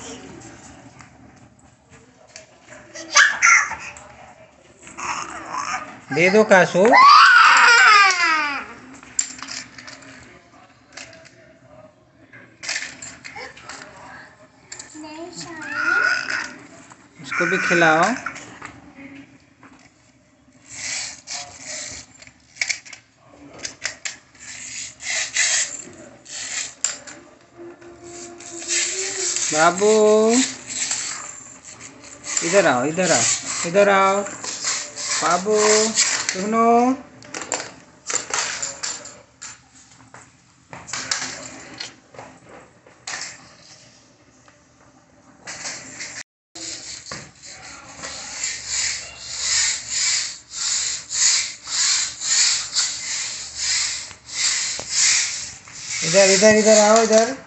दे दो काशू। उसको भी खिलाओ। बाबू इधर आओ, इधर आओ, इधर आओ। बाबू जुगनू। इधर इधर इधर आओ इधर।